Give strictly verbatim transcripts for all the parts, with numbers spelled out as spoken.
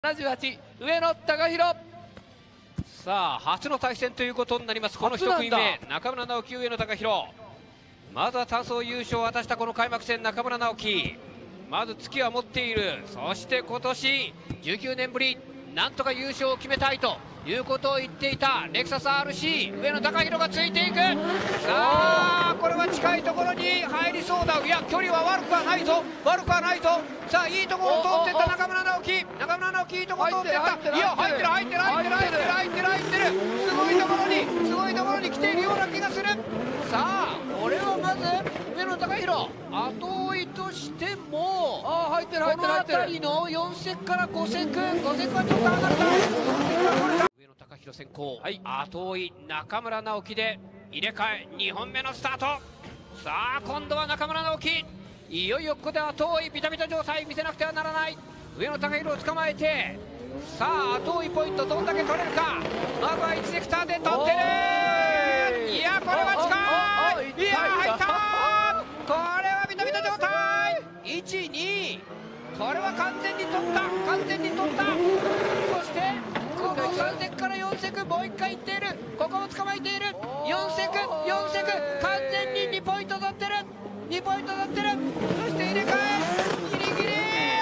ななじゅうはち上野貴弘。さあ初の対戦ということになります。このいち組目中村直樹、上野貴弘。まずは単走優勝を果たしたこの開幕戦、中村直樹まず突きは持っている。そして今年じゅうきゅうねんぶりなんとか優勝を決めたいということを言っていたレクサス アールシー 上野貴弘がついていく。さあこれは近いところに入りそうだ。いや距離は悪くはないぞ、悪くはないぞ。さあいいところを通っていった中村直樹、中村直樹いいところを通っていった。いや入ってる入ってる入ってる入ってる入ってる入ってる、すごいところにすごいところに来ているような気がする。さあこれはまず上野貴弘後追いとしてもあ入ってる入ってる入ってる、この辺りのよんセクからごセク、ごセクはちょっと上がった。上野貴弘先行、はい、後追い中村直樹で入れ替えにほんめのスタート。さあ今度は中村直樹、いよいよここで後追いビタビタ状態見せなくてはならない。上野貴弘を捕まえて、さあ後追いポイントどんだけ取れるか。まずはいちセクターで取ってる。いやこれは近い、いや入った。これはビタビタ状態いち、に、これは完全に取った、完全に取った。そしてここさんセクからよんセク、もういっかいいっている。ここも捕まえている。よんセクよんセク完全ににポイント取ってる、にポイント取ってる。そして入れ替えギリギリ、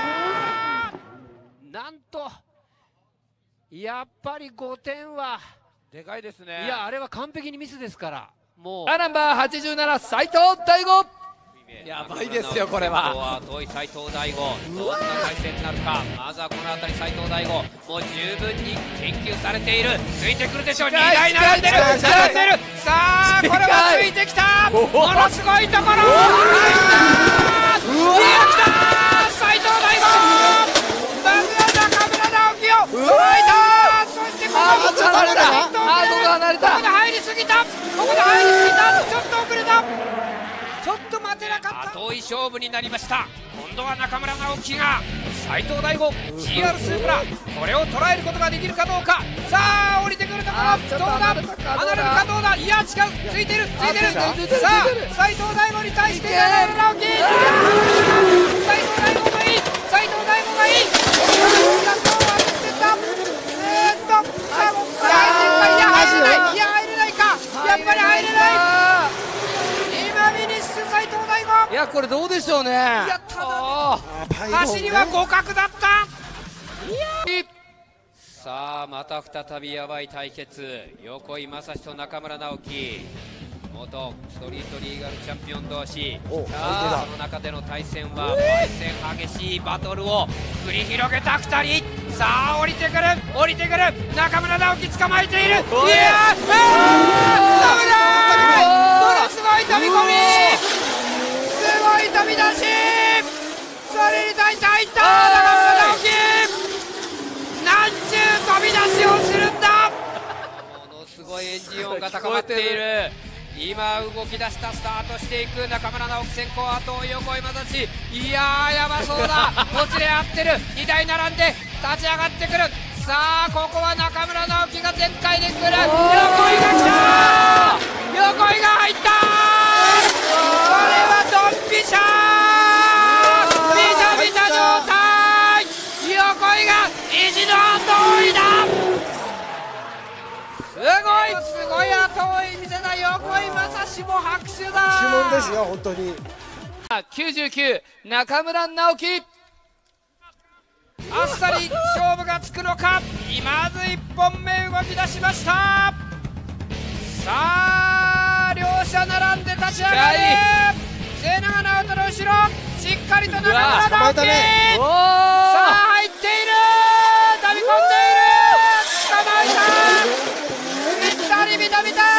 なんとやっぱりごてんはでかいですね。 いやあれは完璧にミスですから。もうナンバーはちじゅうなな斉藤大吾、 やばいですよこれは。 遠い斉藤大吾、どんな対戦になるか。まずはこの辺り斉藤大吾もう十分に研究されている。ついてくるでしょう。にだい並んでる並んでる。さあこれはついてきた、ものすごいところ入った。いや来た斉藤大吾、まずは中村直樹を捉えた。そしてここちょっと離れた、あーここ離れた、 ここで入りすぎた、ここで入りすぎた、ちょっと遅れた、ちょっと待てなかった。後追い勝負になりました。今度は中村直樹が斉藤大吾 ジーアール スープラ、これを捉えることができるかどうか。さあ降りてくるところどうだ、離れるかどうだ。いや違う、ついてるついてる。さあ斉藤大吾に対して中村直樹、斉藤大吾がいい、斉藤大吾がいい。えーっとさあここから入っていくか。いや入れない、いや入れないか、やっぱり入れない。今フィニッシュ斉藤大吾。 いやこれどうでしょうね。いやただ走りは互角だった。いやさあまた再びやばい対決、横井正史と中村直樹、元ストリートリーガルチャンピオン同士。さあその中での対戦は対戦激しいバトルを繰り広げたふたり。さあ降りてくる降りてくる、中村直樹捕まえている。いやー危ない、ものすごい飛び込み、すごい飛び出し、それに対して入った中村直樹、なんちゅう飛び出しをするんだ。ものすごいエンジン音が高まっている。今動き出したスタートしていく中村直樹先行、後追い横井正史。いやーやばそうだ、もつれ合ってる。にだい並んで立ち上がってくる。さあここは中村直樹が全開でくる。横井が来た、横井が入った。これはドンピシャー、ビタビタ状態。横井が意地の後追いだ。すごいすごい後追い見せた横井正史も拍手だ。 注文ですよ本当に。 きゅうじゅうきゅう中村直樹、 あっさり勝負がつくのか。まずいっぽんめ動き出しました。さあ両者並んで立ち上がる。末永直人の後ろしっかりと中村直樹、さあ入っている、飛び込んでいる、捕まえた。ビタビタビタ。さ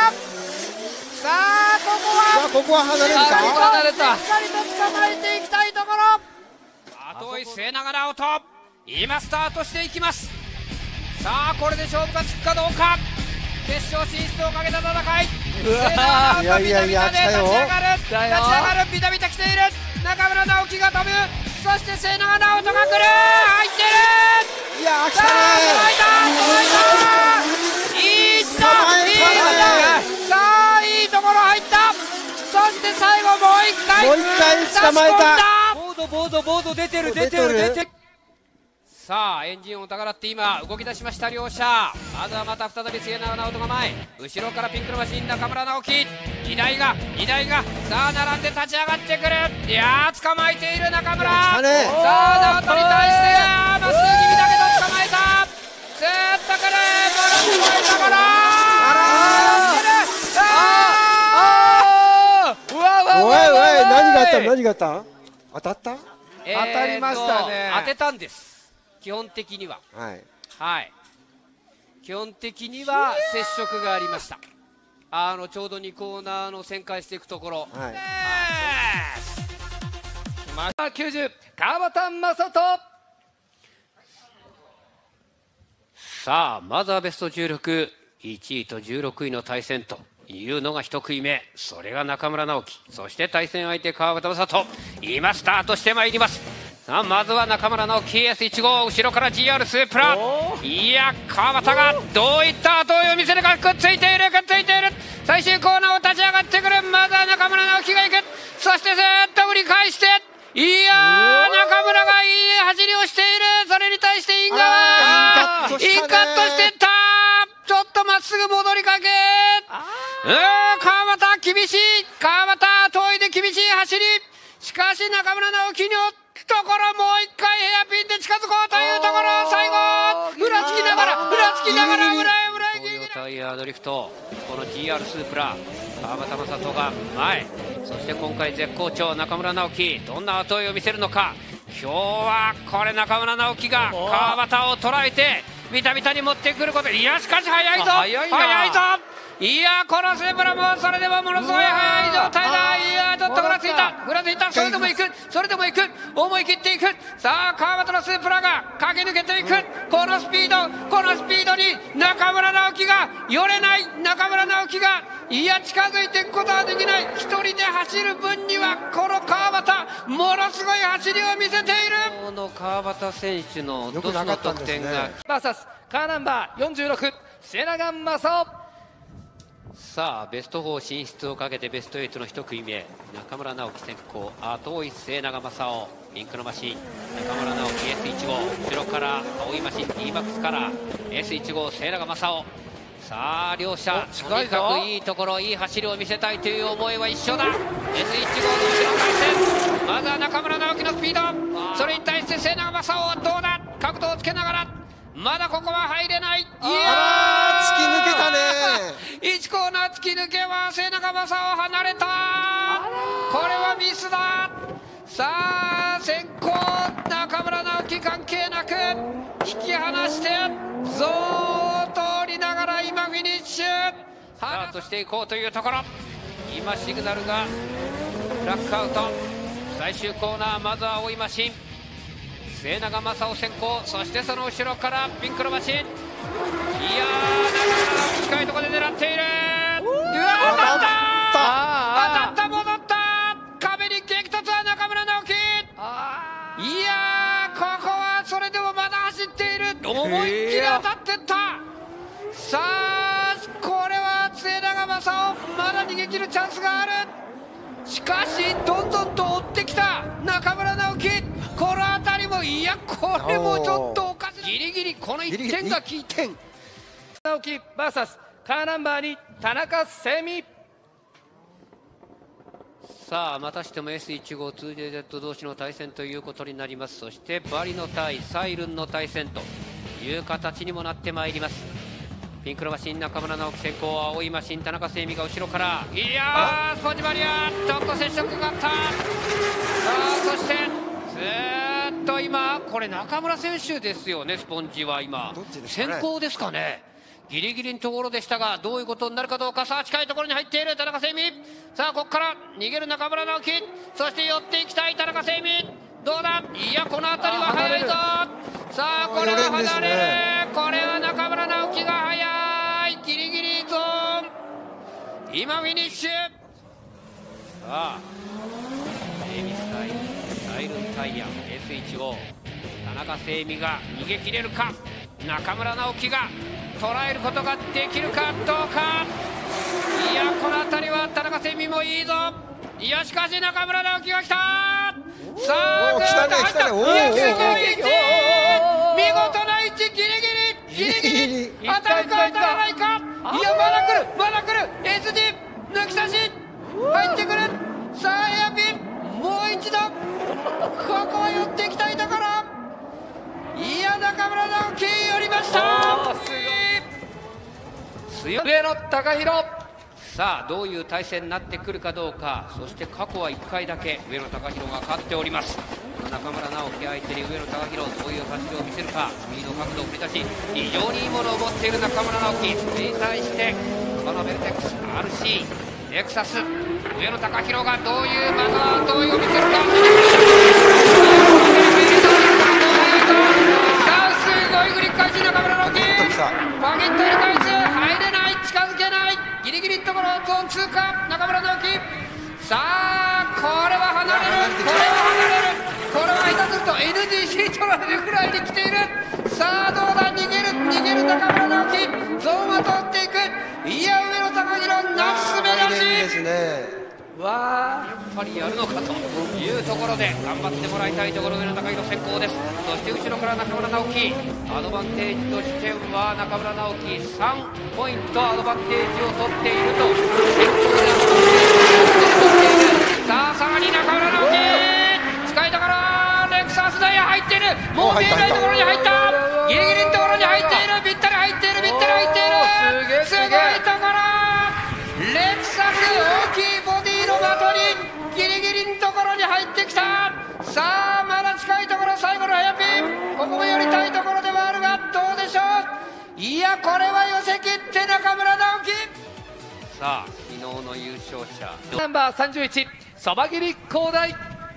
あここはここは離れるか。 離れた。 しっかりと捕まえていきたいところ。後追い末永直人今スタートしていきます。さあこれで勝負がつくかどうか。決勝進出をかけた戦い。末永直人ビタビタで立ち上がる立ち上がる、ビタビタ来ている。中村直樹が飛ぶ、そして末永直人が来る、入ってる。 いやー来さあたね届いた届いた、いいったいいった。さあいいところ入った。そして最後もう一回もう一回捕まえた。 ボードボードボード出てる出てる出てる。 さあエンジン音が鳴って今動き出しました両者。まずはまた再び末永直人が前、後ろからピンクのマシン中村直樹、荷台が荷台がさあ並んで立ち上がってくる。いやー捕まえている中村。さあ直人に対してまっすぐ気味だけど捕まえた。スーッとくる戻ってこい中村。 おいおい、何があった何があった当たった？ えー、 当たりましたね。 当てたんです。基本的には、 はい、 はい、基本的には接触がありました。あのちょうどにコーナーの旋回していくところ、 はい、 またきゅうじゅう川端正人。 さあまずはベストじゅうろく、いちいとじゅうろくいの対戦というのがいち組目、それが中村直樹、そして対戦相手川端正人、今スタートしてまいります。さあまずは中村直樹 エスじゅうご、後ろから ジーアール スープラ。いや川端がどういった後追いを見せるか。くっついているくっついている。最終コーナーを立ち上がってくる。まずは中村直樹が行く。そしてずっと振り返して、いやー中村がいい走りをしている。それに対してイン側インカットしてった。ちょっとまっすぐ戻りかけ。うー川端厳しい。川端遠いで厳しい走り。しかし中村直樹のところもう一回ヘアピンで近づこうというところ。最後裏つきながら裏つきながら裏へ裏へギリギリタイヤドリフト。この ジーアール スープラ川端正人が前、そして今回絶好調中村直樹、どんな後追いを見せるのか。今日はこれ中村直樹が川端を捉えてビタビタに持ってくること。いやしかし速いぞ速いぞ。いやこのスープラもそれでもものすごい速い状態だ。いやちょっとぐらついたぐらついた。それでもいくそれでもいく思い切っていく。さあ川端のスープラが駆け抜けていく。このスピードこのスピードに中村直樹が寄れない。中村直樹がいや近づいていくことはできない。一人で走る分にはこの川端ものすごい走りを見せている。この川端選手のどの得点がブイエス カーナンバーよんじゅうろく末永正雄。 さあベストよん進出をかけてベストはちのいち組目、中村直樹先行、後追い末永正雄、ピンクのマシン中村直樹 エスじゅうご、後ろから青いマシン D マックスから エスじゅうご 末永正雄。さあ両者とにかくいいところいい走りを見せたいという思いは一緒だ。 エスじゅうご の後ろ回転、まずは中村直樹のスピード、それに対して末永正雄はどうだ。角度をつけながらまだここは入れない。いやー突き抜けたね。 いちコーナー突き抜けは末永正雄離れた。これはミスだ。さあ先行中村直樹関係なく引き離してゾーッと通りながら今フィニッシュ。スタートしていこうというところ。今シグナルがブラックアウト。最終コーナーまずは青いマシン末永正雄先行、そしてその後ろからピンクのマシン。いやー中村近いところで狙っている。うわ当たった当たった戻った。壁に激突は中村直樹。いやーここはそれでもまだ走っている。思いっきり当たってった。さあこれは末永正雄まだ逃げ切るチャンスがある。しかしどんどんと追ってきた中村直樹。この辺りもいやこれもちょっとおかしい。ギリギリこのいってんが効いてん。 直樹 ブイエス カーナンバーに田中聖美。 さあまたしても エスじゅうご ツージェーゼット 同士の対戦ということになります。そしてバリの対サイルンの対戦という形にもなってまいります。ピンクのマシン中村直樹先行、青いマシン田中聖美が後ろから。いやースポンジバリアちょっと接触があった。さあそしてずーっと今これ中村選手ですよね。スポンジは今先行ですかね。ギリギリのところでしたがどういうことになるかどうか。さあ近いところに入っている田中聖美。さあここから逃げる中村直樹、そして寄っていきたい田中聖美。どうだ。いやこの辺りは速いぞ。さあこれは離れる。これは中村直樹が速い。ギリギリゾーン今フィニッシュ。さあ聖美スタイルサイルンタイヤ エスじゅうご 田中聖美が逃げ切れるか。中村直樹が捉えることができるかどうか。いやこの辺りは田中聖美もいいぞ。いやしかし中村直樹が来た。さあぐーっと入った。いやきゅうじゅういち見ギリギリギリ当たるか当たらないか、いやまだ来るまだ来る、 エスジー 抜き差し入ってくる。さあエアピンもう一度ここは寄っていきたいところ。いや中村直樹寄りました。強い上野貴弘。さあどういう対戦になってくるかどうか。そして過去はいっかいだけ上野貴弘が勝っております。中村直樹相手に上野貴弘どういう走りを見せるか。右の角度を振り出し非常にいいものを持っている中村直樹に対してこのベルテックス アールシー レクサス上野貴弘がどういうまずはどういうを見せるか。さあすごいグリッ返し中村直樹バゲットに返す入れない近づけないギリギリのところゾーン通過中村直樹。さあこれは離れるこれは離れるこれは下手すると エヌジーシー 取られるぐらいに来ている。さあどうだ逃げる逃げる中村直樹ゾーンは通っていく。いや上野貴弘なすすめ出しですね。 わあやっぱりやるのかというところで頑張ってもらいたいところ。上野貴弘先行です。そして後ろから中村直樹アドバンテージとしては中村直樹さんポイントアドバンテージを取っているとさあさらに中村直樹近いところレクサスダイヤ入っている。もう見えないところに入ったギリギリのところに入っている。ぴったり入っているぴったり入っているすごいところレクサス大きいボディの的にギリギリのところに入ってきた。さあまだ近いところ最後のヘアピンここも寄りたいところではあるがどうでしょう。いやこれは寄せ切って中村直樹。さあ昨日の優勝者ナンバーさんじゅういちそば切り広大。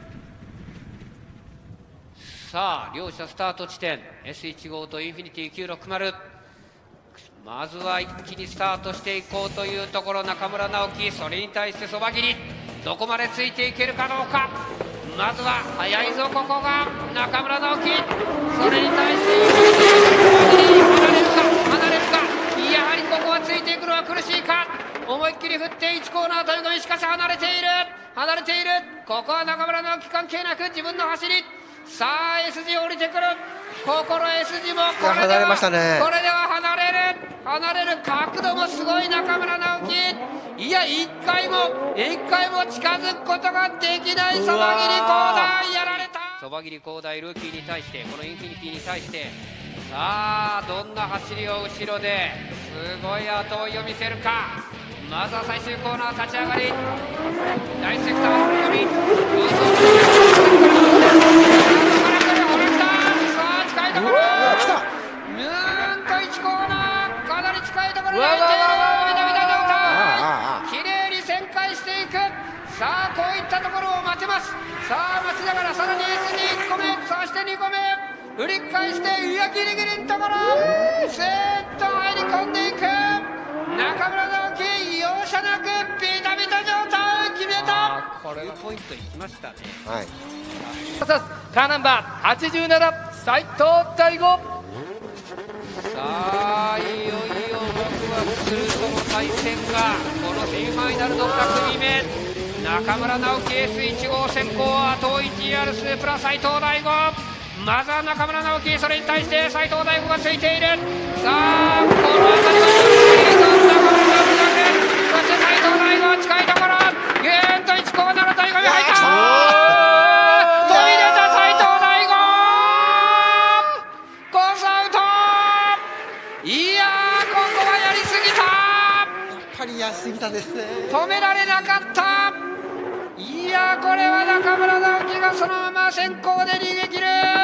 さあ両者スタート地点 エスじゅうご とインフィニティきゅうひゃくろくじゅう。まずは一気にスタートしていこうというところ中村直樹。それに対してそば切りどこまでついていけるかどうか。まずは速いぞここが中村直樹。それに対してそば切り離れるか離れるか。やはりここはついていくのは苦しいか。思いっきり振っていちコーナー飛び込みしかし離れている離れている。ここは中村直樹関係なく自分の走り。さあ エスジー 降りてくるここの エスジー もこれでは、ね、これでは離れる離れる角度もすごい中村直樹。いやいっかいもいっかいも近づくことができないそば切り広大やられた。そば切り広大ルーキーに対してこのインフィニティに対してさあどんな走りを後ろですごい後追いを見せるか。まずは最終コーナー立ち上がり大セクターの踏みところムーンといちコーナーかなり近いところに入っているビタビタ状態きれいに旋回していく。さあこういったところを待てます。さあ待ちながらさらに エスジーいっこめそしてにこめ振り返していやギリギリのところスーッと入り込んでいく中村直樹容赦なくビタビタ状態を決めた。これポイントいきましたね。 はい。 カーナンバーはちじゅうなな斉藤大吾。 さあいよいよワクワクするこの対戦がこのセミファイナルのに組目中村直樹 エスじゅうご 先行後追い ジーアール スープラ斉藤大吾。まずは中村直樹それに対して斉藤大吾がついている。さあこの辺りは中村直樹だけそして斉藤大吾は近いところぐーんといちコーナーの対応に入った飛び出た斉藤大吾コースアウト。いやーここはやりすぎた。 やっぱりやりすぎたですね。 止められなかった。いやーこれは中村直樹がそのまま先行で逃げ切る。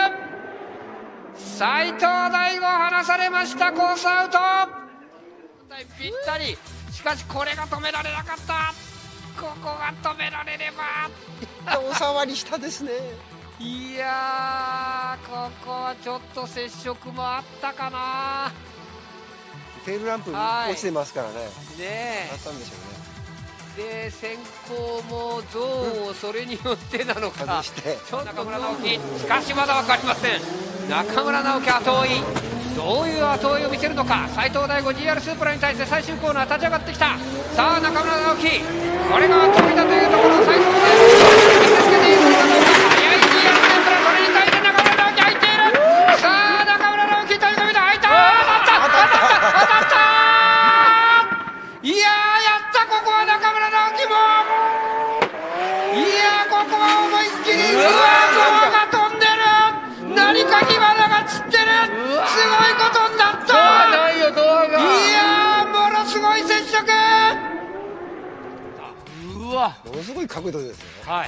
斉藤大吾離されましたコースアウトぴったり。しかしこれが止められなかった。ここが止められればお触りしたですね。 いやーここはちょっと接触もあったかな。 テールランプはい落ちてますからね。 ねえあったんでしょうね。 で先行もどうそれによってなのか外してちょっと中村直樹しかしまだ分かりません。中村直樹後追いどういう後追いを見せるのか。斉藤大吾 ジーアール スープラに対して最終コーナー立ち上がってきた。さあ中村直樹これが飛びだというところ斉藤大吾見せつけているのかどうか。速い ジーアール スープラそれに対して中村直樹入っている。さあ中村直樹飛び込みで入った当たったものすごい角度ですよ。 はい、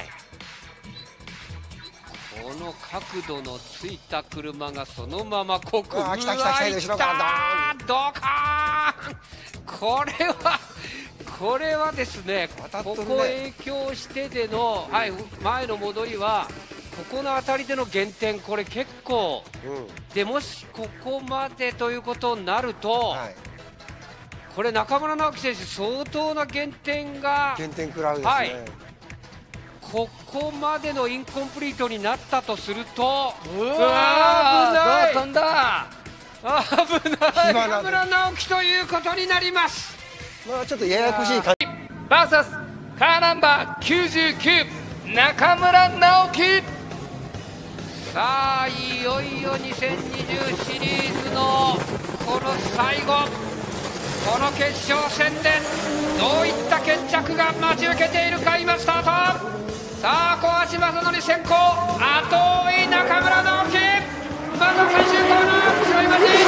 この角度のついた車がそのままここ、 あー来た来た来た後ろからドカーン、これはこれはですね、 当たっとるねここ影響してでの、はい、前の戻りはここの辺りでの減点、これ結構うで、もしここまでということになると、 ん。はい。 これ中村直樹選手相当な減点が減点食らうですはいね。 ここまでのインコンプリートになったとすると、 ううわわー、 ー危ない飛んだ。 危ない火花中村直樹ということになります。 まあちょっとややこしい感じ。 バーサスカーナンバーきゅうじゅうきゅう中村直樹。 さあいよいよにせんにじゅうシリーズのこの最後、この決勝戦でどういった決着が待ち受けているか。今スタート。さあ小橋正則先行、後追い中村直樹、まずは最終コーナー後ろに待ち、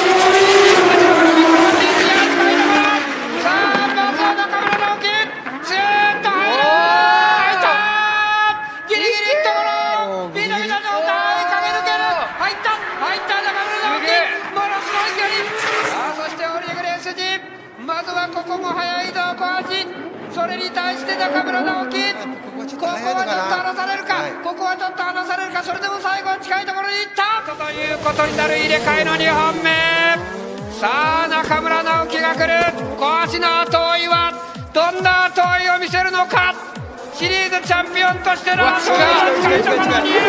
さあまずは中村直樹、ずーっと入る、入ったー、ギリギリいったところ、ビタビタ状態、駆け抜ける、入った入った中村直樹、ものすごい距離。さあそして降りてくる エスジー、まずはここも速いぞ小橋、それに対して中村直樹、ここはちょっと離されるか、 はい、 ここはちょっと離されるか、それでも最後は近いところに行ったということになる入れ替えのにほんめ。さあ中村直樹が来る、小橋の後追いはどんな後追いを見せるのか。シリーズチャンピオンとしての後追いが近いところに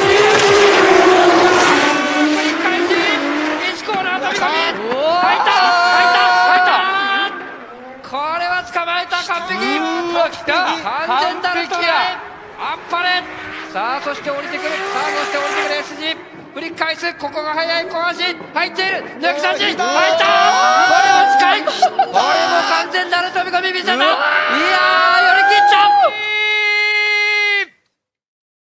繰り返し石コーナー飛び込み、入った入った入った、これは捕まえた、完璧、 うわ来た、 完全なるトライ、 完璧や。 あっぱれ。さあそして降りてくる、さあそして降りてくる エスジー、振り返す、ここが速い小橋、入っている、抜き差し、入った、これは近い、これも完全なる飛び込み見せた、いやー